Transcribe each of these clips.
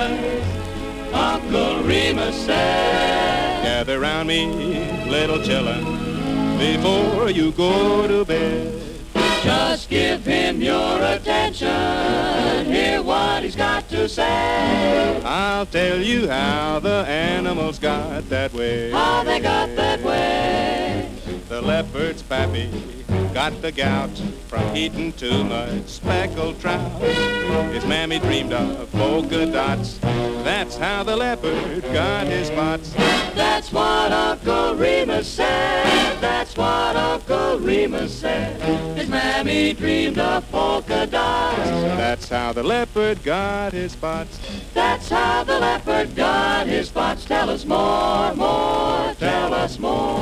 Remus, Uncle Remus said. Gather round me, little children, before you go to bed. Just give him your attention, hear what he's got to say. I'll tell you how the animals got that way. How they got that way. The leopard's pappy got the gout from eating too much speckled trout. His mammy dreamed of polka dots. That's how the leopard got his spots. That's what Uncle Remus said. That's what Uncle Remus said. His mammy dreamed of polka dots. That's how the leopard got his spots. That's how the leopard got his spots. Tell us more, more, tell us more.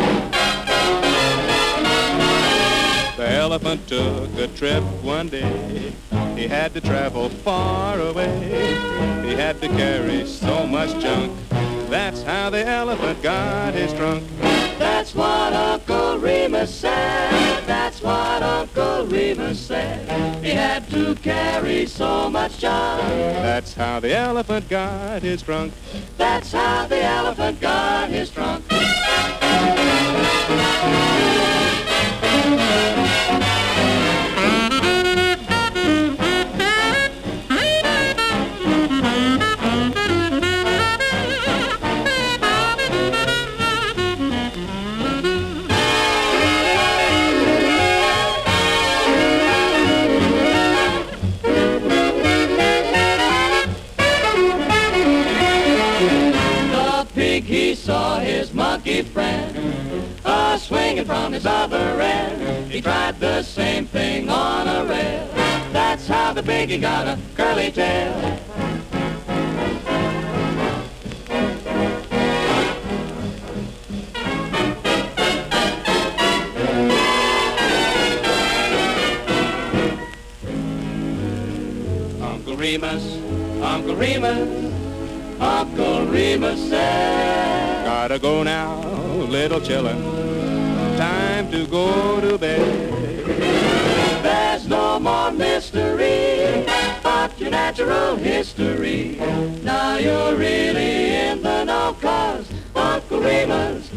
The elephant took a trip one day. He had to travel far away. He had to carry so much junk. That's how the elephant got his trunk. That's what Uncle Remus said. That's what Uncle Remus said. He had to carry so much junk. That's how the elephant got his trunk. That's how the elephant got his trunk. He saw his monkey friend swinging from his other end. He tried the same thing on a rail. That's how the piggy got a curly tail. Uncle Remus, Uncle Remus, Uncle Remus said. Gotta go now, little children, time to go to bed. There's no more mystery but your natural history. Now you're really in the know, 'cause Uncle Remus